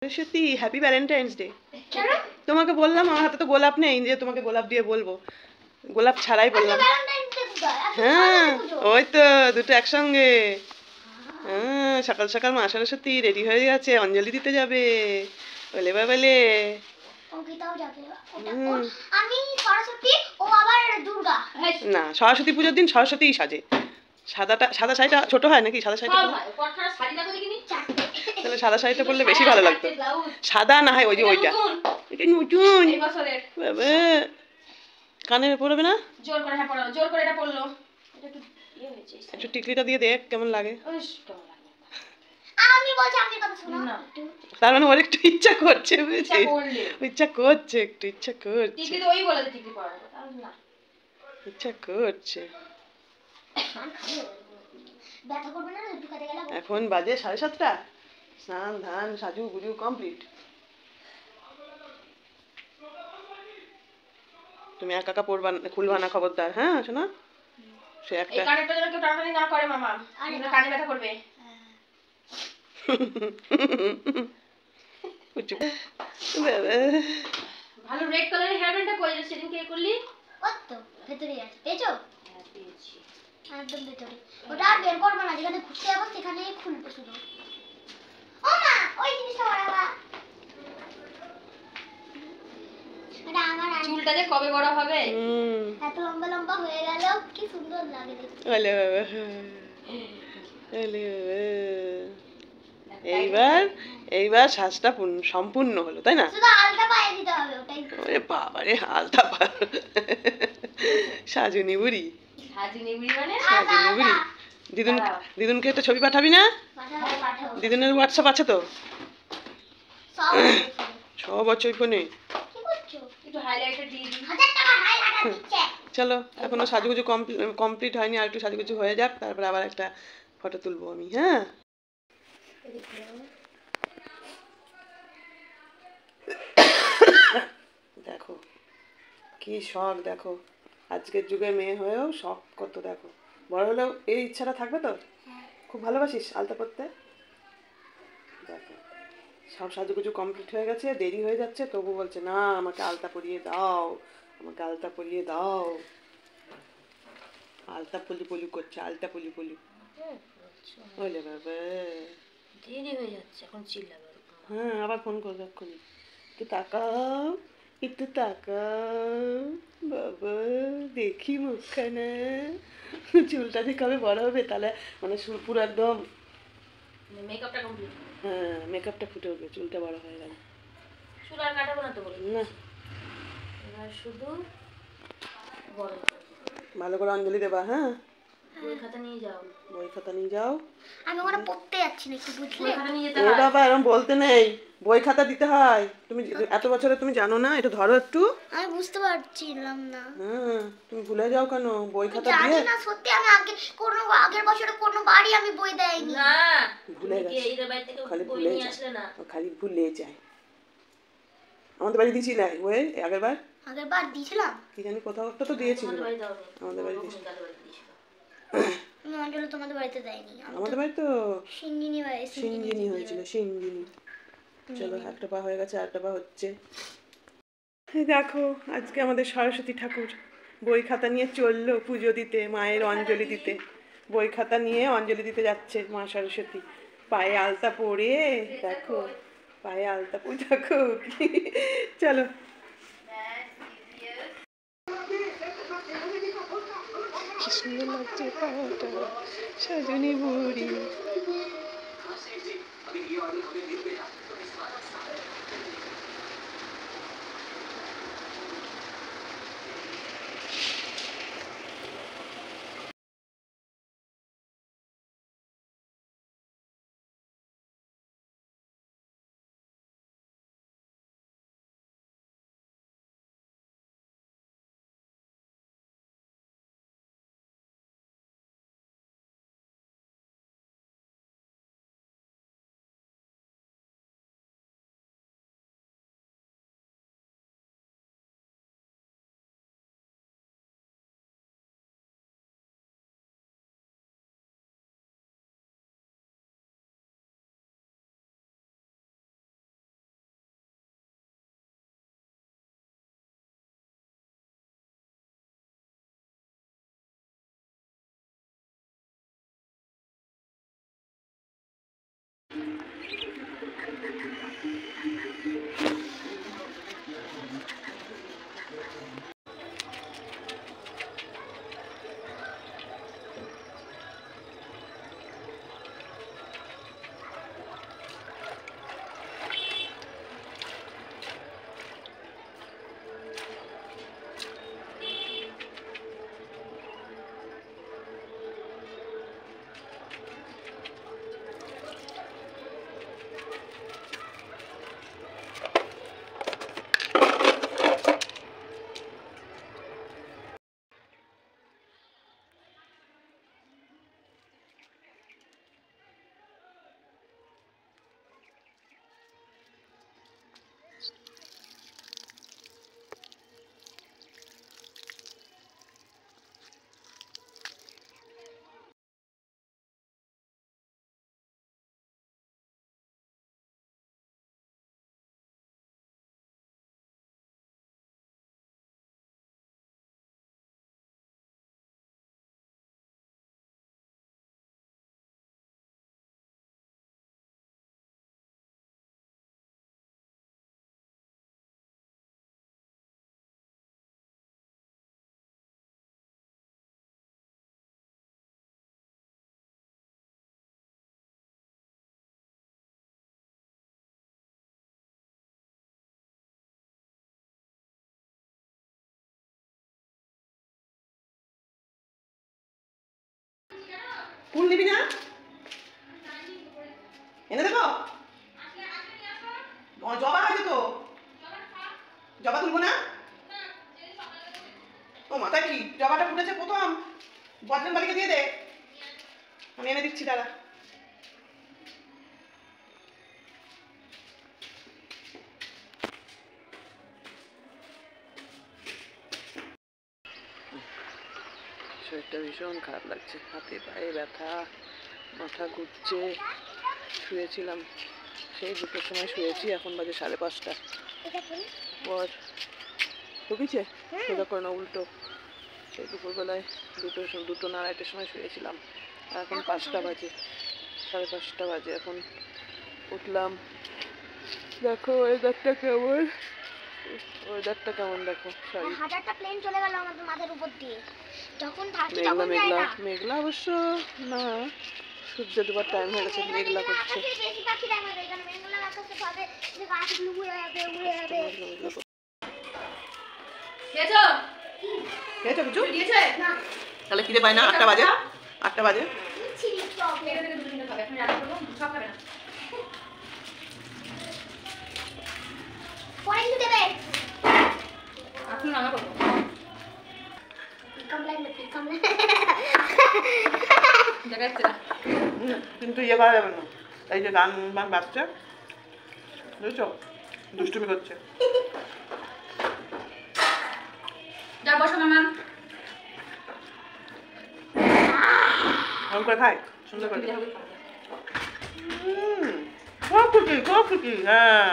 সত্যি happy Valentine's day. তোমাকে বললাম আমার হাতে তো গোলাপ নেই যে তোমাকে গোলাপ দিয়ে বলবো, গোলাপ ছাড়াই বললাম। হ্যাঁ ওই তো দুটো একসঙ্গে। হ্যাঁ সকাল সকাল মা সরস্বতী রেডি হয়ে গেছে, অঞ্জলি দিতে যাবে। বলে বাবালে না, সরস্বতী পুজোর দিন সরস্বতীই সাজে। সাদা শাড়িটা ছোট হয় নাকি? সাদা শাড়িটা তাহলে সাদা শাড়িটা পরলে বেশি ভালো লাগতো। সাদা না হয় ওই যে ওইটা, এটা নতুন বাবা কানে পড়বে না? জোর করে হ্যাঁ পড়াও, জোর করে এটা পড়লো। এটা একটু ইয়ে হয়েছে, একটু টিকলিটা দিয়ে দেখ কেমন লাগে। আমি বলছি আপনি কথা শুনো না। তার মানে ওর একটু ইচ্ছা করছে, বুঝেছিস? ইচ্ছা করছে, একটু ইচ্ছা করছে। টিকলি তো ওই বলে যে টিকলি পড়াবো, তাহলে না ইচ্ছা করছে। ব্যথা করবে না একটু কাটে গেল। এখন বাজে 7:30। স্নান ধান সাজু গুজু কমপ্লিট। তুমি একা একা পড়বা খুলবা না খবরদার, হ্যাঁ শোনা? সে একটা এই কানেরটা যেন কেউ টানাটানি না করে মামা, কানে ব্যথা করবে। ভালো রেড কালারের হেয়ার ব্যান্ডটা কই সেদিন কে করলি? ওই তো ভেতরেই আছে, পেয়েছো? হ্যাঁ পেয়েছি, একদম ভেতরে। ওটা আর বের করব না, যেখানে ঘুরতে যাব সেখানেই খুলবো শুধু। ও মা ওই জিনিসটা বাড়াবা। এটা আমার চুলটা যে কবে বড় হবে? এত লম্বা লম্বা হয়ে গেল, কি সুন্দর লাগে দেখতে। ওলে বাবা, ওলে বাবা। এইবার সাজটা সম্পূর্ণ হলো, তাই না? শুধু আলতা পায়ে দিতে হবে, ওটাই। ওরে বাবা রে, আলতা পা সাজুনি বুড়ি। সাজুনি বুড়ি মানে সাজুনি বুড়ি। দিদুনকে একটা ছবি পাঠাবি না? দিদুনের হোয়াটসঅ্যাপ আছে তো? সব আছে ওই ফোনে। চলো এখনো সাজুগুজু কমপ্লিট হয়নি, আর একটু সাজুগুজু হয়ে যাক, তারপর আবার একটা ফটো তুলবো আমি। হ্যাঁ দেখো কি শখ, দেখো আজকের যুগের মেয়ে হয়েও শখ কত, দেখো বড় হলেও এই ইচ্ছাটা থাকবে তো? খুব ভালোবাসিস আলতা পরতে? দেখো সব সাজুগুজু কমপ্লিট হয়ে গেছে, দেরি হয়ে যাচ্ছে, তবু বলছে না আমাকে আলতা পরিয়ে দাও, আমাকে আলতা পরিয়ে দাও। আলতা পলি পলি করছে, আলতা পলি পলি। ওলে বাবা দেরি হয়ে যাচ্ছে, এখন চিল্লাবে। হ্যাঁ আবার ফোন করবে এক্ষুনি। একটু তাকাও, একটু তাকাও বাবা, দেখি মুখখানা। চুলটা দিয়ে কবে বড় হবে তাহলে, মানে পুরো একদম মেকআপটা কমপ্লিট। হ্যাঁ মেকআপটা ফুটে উঠবে, চুলটা বড় হয়ে গেল। চুল আর কাটাবো না তো বলে না, এবার শুধু বড় ভালো করে অঞ্জলি দেবা। হ্যাঁ বই খাতা নিয়ে যাও, বই খাতা নিয়ে যাও। আমি ওখানে পড়তে যাচ্ছি না, একটু বুঝলে? খাতা নিয়ে যেতে হয়। ও বাবা এরকম বলতে নেই, বই খাতা দিতে হয়। তুমি এত বছরে তুমি জানো না? এটা ধরো একটু। আমি বুঝতে পারছিলাম না। হ্যাঁ তুমি ভুলে যাও কেন বই খাতা দিয়ে? জানি না সত্যি, আমি আগের বছরে কোনো বাড়ি আমি বই দেইনি। না ভুলে গেছে, এদের বাড়ি থেকে খালি বই ভুলে নিয়ে যায়, আসলে না। খালি ভুলে যায়। আমাদের বাড়ি দিয়েছি না বই আগেরবার? আগেরবার দিয়েছিলাম, কি জানি কোথাও একটা তো দিয়েছিল। আমাদের বাড়ি দিয়েছিল। অঞ্জলি তোমাদের বাড়িতে দেয়নি। আমাদের বাড়ি তো সিঞ্জিনি হয়েছিল, সিঞ্জিনি। চলো একটা পা হয়ে গেছে, আরেকটা পা হচ্ছে। দেখো আজকে আমাদের সরস্বতী ঠাকুর বই খাতা নিয়ে চললো পুজো দিতে, মায়ের অঞ্জলি দিতে। বই খাতা নিয়ে অঞ্জলি দিতে যাচ্ছে মা সরস্বতী, পায়ে আলতা পরে। দেখো পায়ে আলতা পরে, দেখো চলো। কি সুন্দর লাগছে পাটা, সাজনী বুড়ি। ফুল নিবি না? এনে দেবো? জবা আছে তো, জবা তুলবো না? ও মাথায় কি জবাটা ফুটেছে প্রথম, বজরং বালিকে দিয়ে দে, আমি এনে দিচ্ছি দাঁড়া। শরীরটা ভীষণ খারাপ লাগছে, হাতে পায়ে ব্যথা, মাথা ঘুরছে। শুয়েছিলাম সেই 2টোর সময় শুয়েছি, এখন বাজে 5:30। পর ঢুকেছে সোজা করে না উল্টো, সেই দুপুরবেলায় 2টো না 2:30টার সময় শুয়েছিলাম, আর এখন 5টা বাজে, 5:30 বাজে। এখন উঠলাম, দেখো ওয়েদারটা কেমন, ওয়েদারটা কেমন দেখো। সরি, হাজারটা প্লেন চলে গেল আমাদের মাথার উপর দিয়ে, যখন থাকি মেঘলা তখন যায় মেঘলা না। মেঘলা অবশ্য না, সূর্য ডুবার টাইম হয়ে গেছে, মেঘলা করছে। বেশি পাখি দেখা যায়, এখানে মেঘলা আকাশে পাবে যে গাছগুলো উড়ে যাবে উড়ে যাবে। খেয়েছো? খেয়েছো কিছু? না তাহলে খিদে পায় না? 8টা বাজে, 8টা বাজে। ছিলি চপ মেরে থেকে দুটো খাবে, এখন রান্না করব, সব খাবে না। পরে কিছু দেবে, এখন রান্না করব। কমপ্লেন দেখাচ্ছে না, কিন্তু ইয়ে করা যাবে না, এই যে গান বান বাজছে, বুঝছো, দুষ্টুমি করছে। যা বসো মামা, ভালো করে খাই, সুন্দর করে। খুব খুশি, খুব খুশি। হ্যাঁ,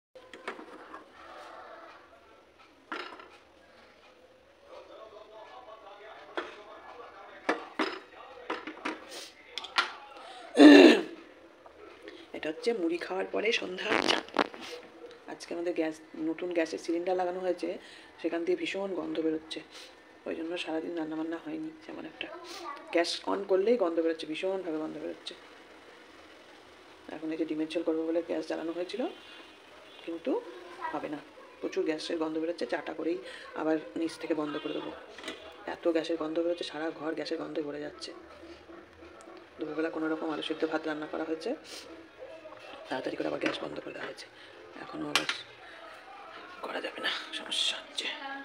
এটা হচ্ছে মুড়ি খাওয়ার পরে সন্ধ্যা। আজকে আমাদের নতুন গ্যাসের সিলিন্ডার লাগানো হয়েছে, সেখান দিয়ে ভীষণ গন্ধ বেরোচ্ছে, ওই জন্য সারাদিন রান্নাবান্না হয়নি যেমন একটা। গ্যাস অন করলেই গন্ধ বেরোচ্ছে, ভীষণভাবে গন্ধ বেরোচ্ছে। এখন এই যে ডিমের ঝোল করবো বলে গ্যাস জ্বালানো হয়েছিল, কিন্তু হবে না, প্রচুর গ্যাসের গন্ধ বেরোচ্ছে। চাটা করেই আবার নিচ থেকে বন্ধ করে দেবো, এত গ্যাসের গন্ধ বেরোচ্ছে, সারা ঘর গ্যাসের গন্ধে ভরে যাচ্ছে। দুপুরবেলা কোনো রকম আলু সিদ্ধ ভাত রান্না করা হয়েছে, তাড়াতাড়ি করে আবার গ্যাস বন্ধ করে দেওয়া হয়েছে। এখনও আবার করা যাবে না, সমস্যা হচ্ছে,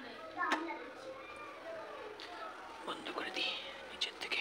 বন্ধ করে দিই নিচের থেকে।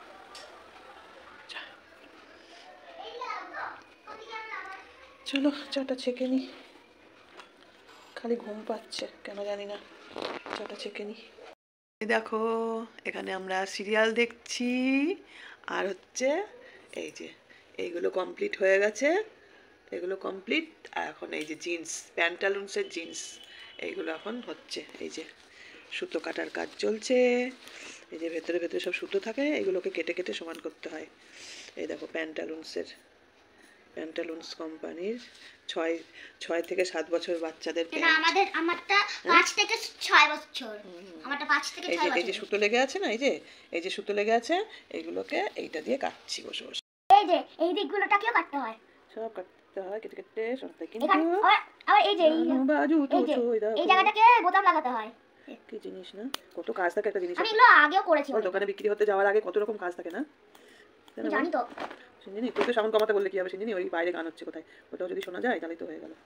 চলো চাটা ছেঁকে নিই, খালি ঘুম পাচ্ছে কেন জানি না, চাটা ছেঁকে নিই। দেখো এখানে আমরা সিরিয়াল দেখছি, আর হচ্ছে এই যে এইগুলো কমপ্লিট হয়ে গেছে, এগুলো কমপ্লিট। আর এখন এই যে জিন্স, প্যান্টালুন্সের জিন্স, এইগুলো এখন হচ্ছে, এই যে সুতো কাটার কাজ চলছে, এই যে ভেতরে ভেতরে সব সুতো থাকে, এগুলোকে কেটে কেটে সমান করতে হয়। এই দেখো প্যান্টালুন্সের প্যান্টালুন্স কোম্পানির 6 থেকে 7 বছর বাচ্চাদের না আমারটা 5 থেকে 6 বছর, আমারটা 5 থেকে 6 বছর। এই যে সুতো লেগে আছে না, এই যে সুতো লেগে আছে, এইগুলোকে এইটা দিয়ে কাটছি বসে বসে। এই দিকগুলোটাকেও কাটতে হয়, সব কাটতে হয় কেটে কেটে সবটা, কিন্তু আবার এই জায়গাটাকে বোতাম লাগাতে হয়। কি জিনিস না, কত কাজ থাকে একটা জিনিস। আমি এগুলো আগেও করেছি, দোকানে বিক্রি হতে যাওয়ার আগে কত রকম কাজ থাকে না, জানি তো। সিঞ্জিনি তুই তো সাউন্ড কমাতে বললে কি হবে সিঞ্জিনি, ওই বাইরে গান হচ্ছে কোথায়, ওটাও যদি শোনা যায় তাহলে তো হয়ে গেল।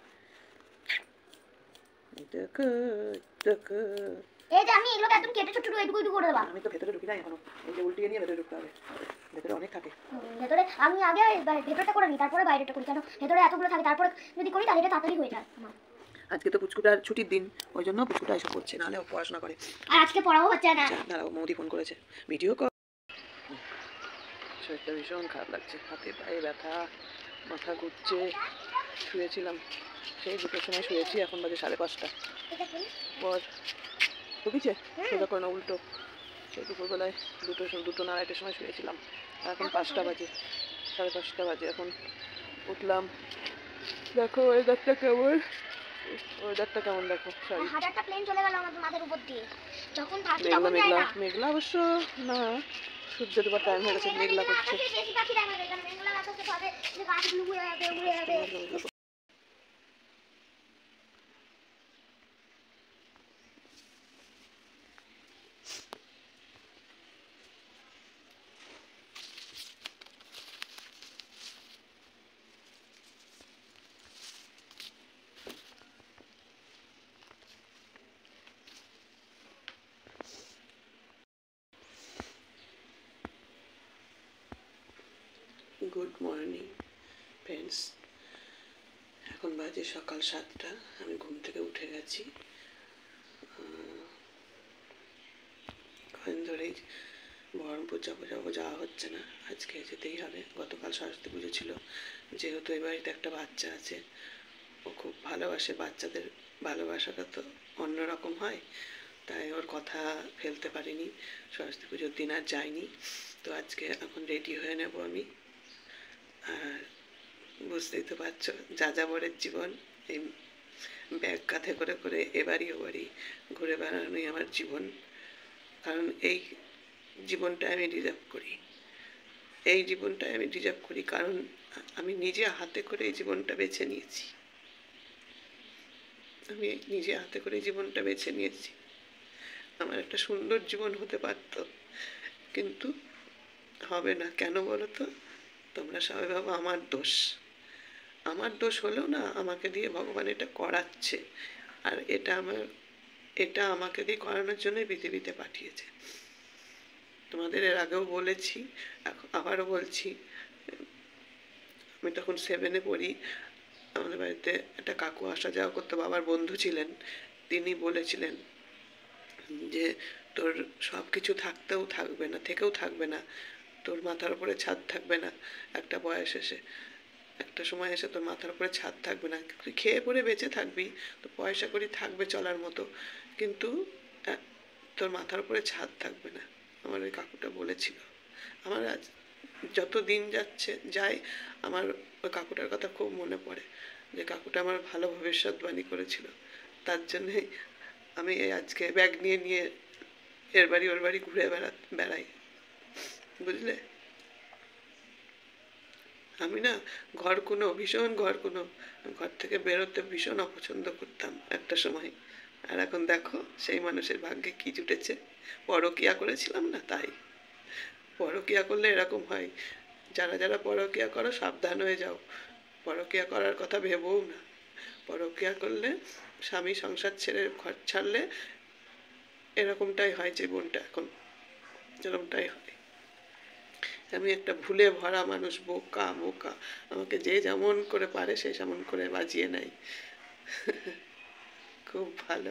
এই যে আমি এগুলোকে একদম কেটে ছোট ছোট এটুকু করে দেব। আমি তো ভেতরে ঢুকি না এখনো, এই যে উল্টিয়ে নিয়ে ভেতরে ঢুকতে হবে, ভেতরে অনেক থাকে। ভেতরে আমি আগে ভেতরটা করে নিই, তারপরে বাইরেটা করি, কারণ ভেতরে এতগুলো থাকে, তারপরে যদি করি তাহলে এটা তাড়াতাড়ি হয়ে যায় আমার। আজকে তো পুচকুটার ছুটির দিন, ওই জন্য পুচকুটা এসব করছে, নাহলে ও পড়াশোনা করে। আর আজকে পড়াও হচ্ছে না। দাঁড়াও, মৌদি ফোন করেছে, ভিডিও কল। শরীরটা ভীষণ খারাপ লাগছে, হাতে পায়ে ব্যথা, মাথা ঘুরছে। শুয়েছিলাম সেই 2টোর সময় শুয়েছি, এখন বাজে 5:30 পর ঢুকিছে সোজা করে না উল্টো। সেই দুপুরবেলায় 2টো না 2:30টার সময় শুয়েছিলাম, এখন 5টা বাজে, 5:30 বাজে এখন উঠলাম। দেখো ওয়েদারটা কেমন, ওয়েদারটা কেমন দেখো, সরি হাজারটা প্লেন চলে গেল আমাদের মাথার উপর দিয়ে, যখন থাকি মেঘলা তখন যায় মেঘলা না। মেঘলা অবশ্য না, সূর্য ডোবার টাইম হয়ে গেছে, মেঘলা করছে। বেশি পাখি দেখা যায়, কারণ মেঘলা আকাশে ভাবে যে গাছগুলো উড়ে যাবে। গুড মর্নিং ফ্রেন্ডস, এখন বাজে সকাল 7টা, আমি ঘুম থেকে উঠে গেছি। কদিন ধরেই বহরমপুর যাওয়া হচ্ছে না, আজকে যেতেই হবে। গতকাল সরস্বতী পুজো ছিল, যেহেতু এই বাড়িতে একটা বাচ্চা আছে, ও খুব ভালোবাসে, বাচ্চাদের ভালোবাসাটা তো অন্যরকম হয়, তাই ওর কথা ফেলতে পারিনি, সরস্বতী পুজোর দিন আর যাইনি। তো আজকে এখন রেডি হয়ে নেব আমি, আর বুঝতেই তো পারছো যাযাবরের জীবন, এই ব্যাগ কাঁধে করে করে এবারই ওবারই ঘুরে বেড়ানোই আমার জীবন। কারণ এই জীবনটা আমি ডিজার্ভ করি, এই জীবনটা আমি ডিজার্ভ করি, কারণ আমি নিজে হাতে করে এই জীবনটা বেছে নিয়েছি, আমি নিজে হাতে করে জীবনটা বেছে নিয়েছি। আমার একটা সুন্দর জীবন হতে পারত, কিন্তু হবে না। কেন বলো তো? তোমরা সবাই ভাবো আমার দোষ, আমার দোষ হলেও না, আমাকে দিয়ে ভগবান এটা করাচ্ছে, আর এটা আমাকে দিয়ে করানোর জন্যই পৃথিবীতে পাঠিয়েছে। তোমাদের এর আগেও বলেছি, আবারও বলছি, আমি তখন 7-এ পড়ি, আমাদের বাড়িতে একটা কাকু আসা যাওয়া করতো, বাবার বন্ধু ছিলেন, তিনি বলেছিলেন যে তোর সব কিছু থাকতেও থাকবে না, থেকেও থাকবে না, তোর মাথার উপরে ছাদ থাকবে না, একটা বয়স এসে, একটা সময় এসে তোর মাথার উপরে ছাদ থাকবে না, তুই খেয়ে পরে বেঁচে থাকবি, তো পয়সা করি থাকবে চলার মতো, কিন্তু তোর মাথার উপরে ছাদ থাকবে না। আমার ওই কাকুটা বলেছিল। আমার আজ যত দিন যায় আমার ওই কাকুটার কথা খুব মনে পড়ে, যে কাকুটা আমার ভালো ভবিষ্যৎবাণী করেছিল। তার জন্যে আমি আজকে ব্যাগ নিয়ে নিয়ে এর বাড়ি ওর বাড়ি ঘুরে বেড়াই, বুঝলে? আমি না ভীষণ ঘর থেকে বেরোতে ভীষণ অপছন্দ করতাম একটা সময়, আর এখন দেখো সেই মানুষের ভাগ্যে কি জুটেছে। পরকিয়া করেছিলাম না, তাই। পরকিয়া করলে এরকম হয়, যারা পরকিয়া করো সাবধান হয়ে যাও, পরকিয়া করার কথা ভেবও না। পরকিয়া করলে, স্বামী সংসার ছেড়ে ঘর ছাড়লে এরকমটাই হয়, জীবনটা এখন এরকমটাই হয়। আমি একটা ভুলে ভরা মানুষ, বোকা, আমাকে যে যেমন করে পারে সে যেমন করে বাজিয়ে নেয়। খুব ভালো।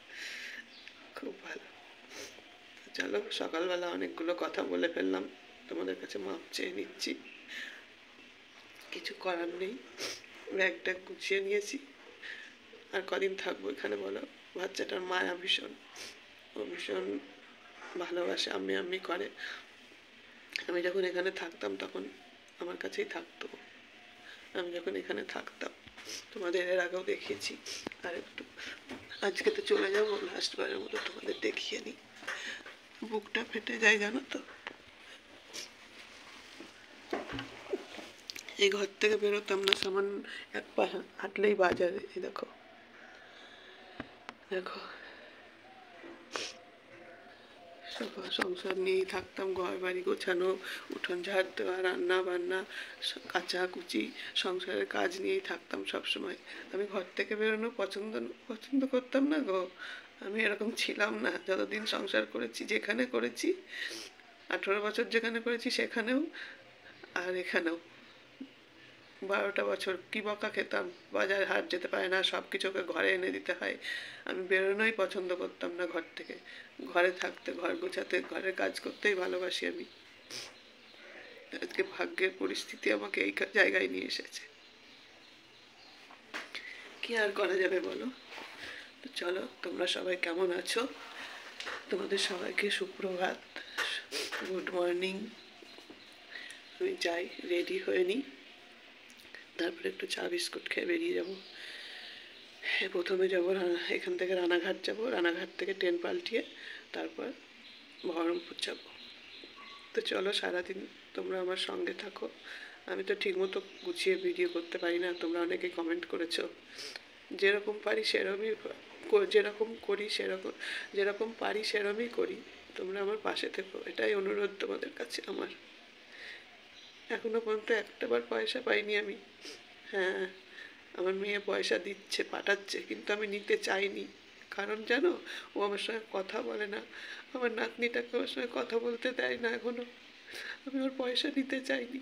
চলো, সকালবেলা অনেকগুলো কথা বলে ফেললাম, তোমাদের কাছে মাপ চেয়ে নিচ্ছি, কিছু করার নেই। ব্যাগটা গুছিয়ে নিয়েছি, আর কদিন থাকবো এখানে বলো? বাচ্চাটার মায়া ভীষণ, ও ভীষণ ভালোবাসে, আম্মি করে। আমি যখন এখানে থাকতাম তখন আমার কাছেই থাকতো, আমি যখন এখানে থাকতাম, তোমাদের এর আগেও দেখিয়েছি। আর একটু আজকে তো চলে যাবো, লাস্টবারের মতো তোমাদের দেখিয়ে নিই। বুকটা ফেটে যায় জানো তো। এই ঘর থেকে বেরোতাম না, সামান্য এক পা হাঁটলেই বাজারে। এই দেখো দেখো, সংসার নিয়েই থাকতাম, ঘর বাড়ি গোছানো, উঠোন ঝাড় দেওয়া, রান্না বান্না, কাচাকুচি, সংসারের কাজ নিয়েই থাকতাম সবসময়। আমি ঘর থেকে বেরোনো পছন্দ করতাম না গো। আমি এরকম ছিলাম না যতদিন সংসার করেছি, যেখানে করেছি, 18 বছর যেখানে করেছি সেখানেও আর এখানেও। 12টা বছর কি বকা খেতাম, বাজার হাট যেতে পারে না, সব কিছুকে ঘরে এনে দিতে হয়। আমি বেরোনোই পছন্দ করতাম না ঘর থেকে। ঘরে থাকতে, ঘর গোছাতে, ঘরের কাজ করতেই ভালোবাসি আমি। আজকে ভাগ্যের পরিস্থিতি আমাকে এই জায়গায় নিয়ে এসেছে, কি আর করা যাবে বলো। তো চলো, তোমরা সবাই কেমন আছো? তোমাদের সবাইকে সুপ্রভাত, গুড মর্নিং। আমি যাই, রেডি হয়ে নিই, তারপরে একটু চা বিস্কুট খেয়ে বেরিয়ে যাবো। প্রথমে যাবো এখান থেকে রানাঘাট যাব, রানাঘাট থেকে ট্রেন পাল্টিয়ে তারপর বহরমপুর যাব। তো চলো, সারাদিন তোমরা আমার সঙ্গে থাকো। আমি তো ঠিকমতো গুছিয়ে ভিডিও করতে পারি না, তোমরা অনেকে কমেন্ট করেছো। যেরকম পারি সেরকমই, যেরকম পারি সেরকমই করি। তোমরা আমার পাশে থেকো, এটাই অনুরোধ তোমাদের কাছে আমার। এখনো পর্যন্ত একটাবার পয়সা পাইনি আমি। হ্যাঁ, আমার মেয়ে পয়সা দিচ্ছে, পাঠাচ্ছে, কিন্তু আমি নিতে চাইনি। কারণ জানো, ও আমার সঙ্গে কথা বলে না। আমার নাতনিটাকে ওর সঙ্গে কথা বলতে দেয় না এখনো। আমি ওর পয়সা নিতে চাইনি।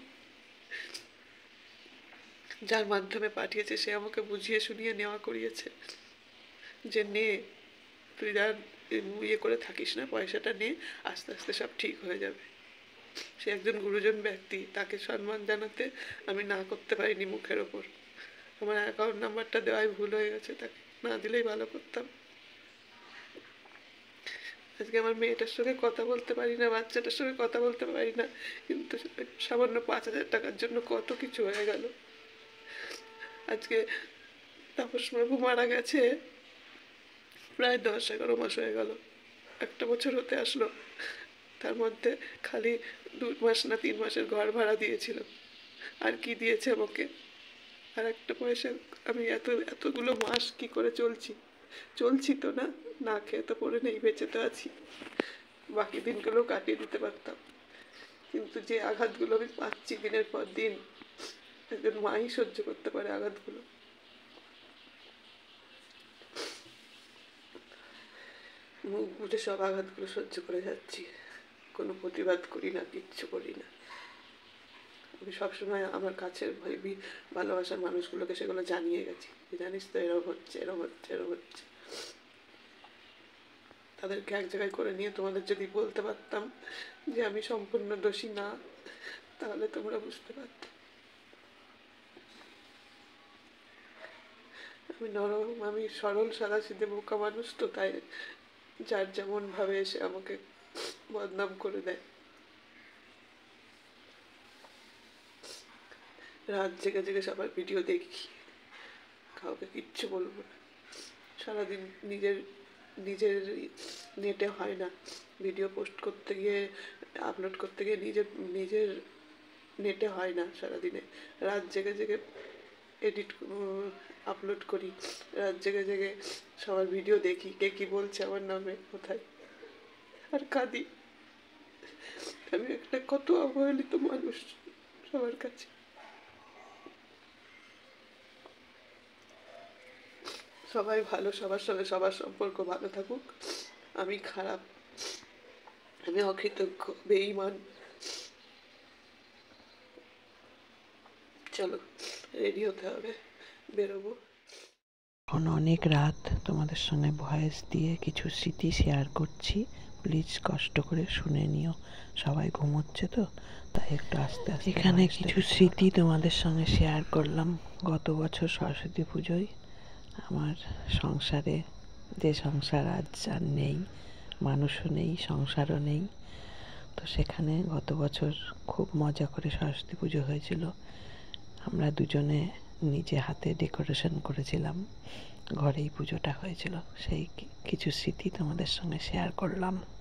যার মাধ্যমে পাঠিয়েছে সে আমাকে বুঝিয়ে শুনিয়ে নেওয়া করিয়েছে যে নে, তুই আর ইয়ে করে থাকিস না, পয়সাটা নে, আস্তে আস্তে সব ঠিক হয়ে যাবে। সে একজন গুরুজন ব্যক্তি, তাকে সম্মান জানাতে আমি না করতে পারিনি মুখের ওপর। আমার অ্যাকাউন্ট নাম্বারটা দেওয়াই ভুল হয়ে গেছে, তাকে না দিলেই ভালো করতাম। আজকে আমার মেয়েটার সঙ্গে কথা বলতে পারি না, বাচ্চাটার সঙ্গে কথা বলতে পারি না, কিন্তু সামান্য 5,000 টাকার জন্য কত কিছু হয়ে গেল। আজকে তাপস বাবু মারা গেছে, প্রায় 10-11 মাস হয়ে গেল, 1 বছর হতে আসলো। তার মধ্যে খালি 2 মাস না 3 মাসের ঘর ভাড়া দিয়েছিল, আর কি দিয়েছে আমাকে? আর একটা পয়সা। আমি এতগুলো মাস কি করে চলছি তো না, না খেয়ে তো পড়ে নেই, বেঁচে তো আছি। বাকি দিনগুলো কাটিয়ে দিতে পারতাম, কিন্তু যে আঘাতগুলো আমি পাচ্ছি দিনের পর দিন, একজন মাই সহ্য করতে পারে আঘাতগুলো। মুখ বুঝে সব আঘাতগুলো সহ্য করে যাচ্ছি, কোনো প্রতিবাদ করি না, কিচ্ছু করি না। আমি সবসময় আমার কাছের ভালোবাসার মানুষগুলোকে সেগুলো জানিয়ে গেছি, জানিস তো এরকম হচ্ছে, এরকম হচ্ছে, এরকম হচ্ছে। তাদেরকে এক জায়গায় করে নিয়ে তোমাদের যদি বলতে পারতাম যে আমি সম্পূর্ণ দোষী না, তাহলে তোমরা বুঝতে পারতে। আমি নরম, আমি সরল সাদাসিধে বোকা মানুষ তো, তাই যার যেমন ভাবে এসে আমাকে বদনাম করে দেয়। রাত জেগে জেগে সবার ভিডিও দেখি, কাউকে কিচ্ছু বলবো না। সারাদিন নিজের নেটে হয় না, ভিডিও পোস্ট করতে গিয়ে, আপলোড করতে গিয়ে নিজের নেটে হয় না। সারাদিনে রাত জেগে জেগে আপলোড করি, রাত জেগে জেগে সবার ভিডিও দেখি, কে কী বলছে আমার নামে, কোথায়, আর কাঁদি। আমি একটা কত অবহেলিত মানুষ সবার কাছে। সবাই ভালো, সবার সঙ্গে সবার সম্পর্ক ভালো থাকুক। আমি খারাপ, আমি অকৃতজ্ঞ, বেঈমান। চলো, রেডি হতে হবে, বেরোবো। এখন অনেক রাত, তোমাদের সঙ্গে ভয়েস দিয়ে কিছু স্মৃতি শেয়ার করছি, প্লিজ কষ্ট করে শুনে নিও। সবাই ঘুমোচ্ছে তো, তাই একটু আস্তে আস্তে। এখানে কিছু স্মৃতি তোমাদের সঙ্গে শেয়ার করলাম। গত বছর সরস্বতী পুজোয় আমার সংসারে, যে সংসার আজ আর নেই, মানুষও নেই, সংসারও নেই, তো সেখানে গত বছর খুব মজা করে সরস্বতী পুজো হয়েছিল। আমরা দুজনে নিজে হাতে ডেকোরেশন করেছিলাম, ঘরেই পুজোটা হয়েছিল, সেই কিছু স্মৃতি তোমাদের সঙ্গে শেয়ার করলাম।